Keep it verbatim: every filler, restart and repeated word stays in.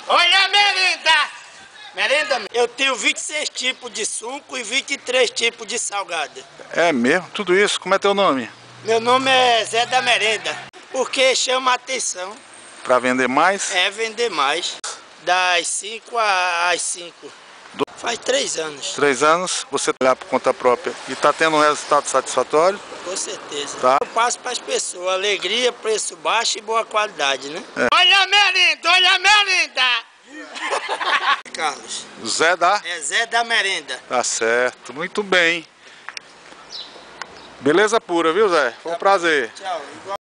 Olha a merenda! Merenda, eu tenho vinte e seis tipos de suco e vinte e três tipos de salgado. É mesmo? Tudo isso? Como é teu nome? Meu nome é Zé da Merenda, porque chama a atenção. Pra vender mais? É vender mais, das cinco às cinco. Do... Faz três anos. Três anos, você trabalhar por conta própria e tá tendo um resultado satisfatório? Com certeza. Tá. Eu passo para as pessoas, alegria, preço baixo e boa qualidade, né? É. Olha a merenda, olha a merenda! Carlos. Zé da? É Zé da Merenda. Tá certo, muito bem. Beleza pura, viu, Zé? Foi um prazer. Tchau.